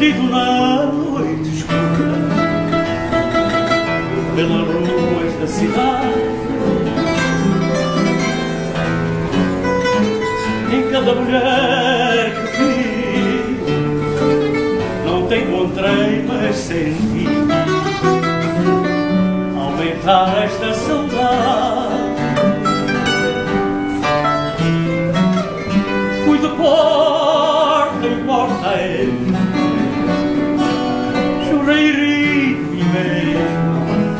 Perdido na noite escura, pelas ruas da cidade, em cada mulher que vi, não te encontrei, mas senti aumentar esta saudade. Fui de porta em porta, chorei e mesmo,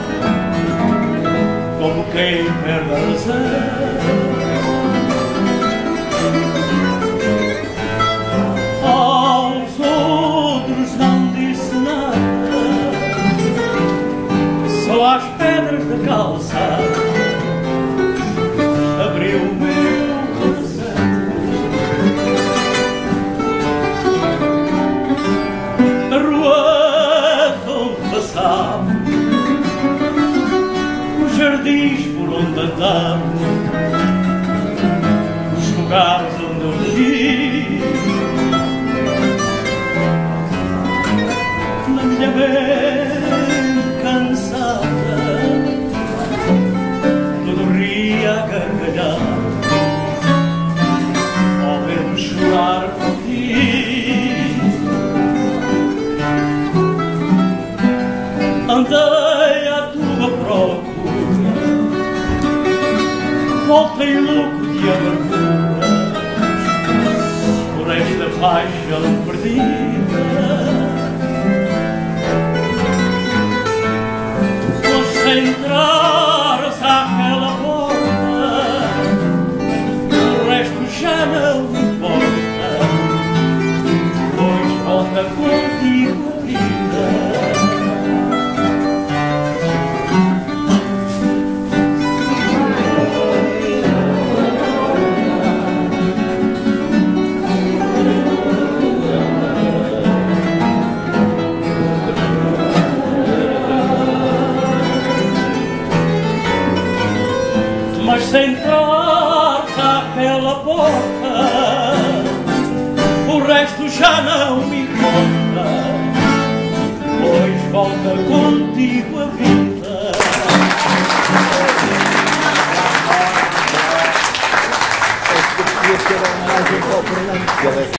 como quem perde a razão. Aos outros não disse nada, só às pedras da calçada abriu o meu coração. A rua onde passava, os jardins por onde andava, os lugares onde eu vivi, na minha mente cansada, tudo ria a gargalhar ao ver-me chorar por ti. Andei à tua procura, voltei louco de amargura por esta paixão perdida. Foste entrares àquela porta, o resto já não importa, pois volta contigo a vida. Mas sem entrar àquela porta, o resto já não me importa, pois volta contigo a vida. Podia ser a homenagem ao Fernando.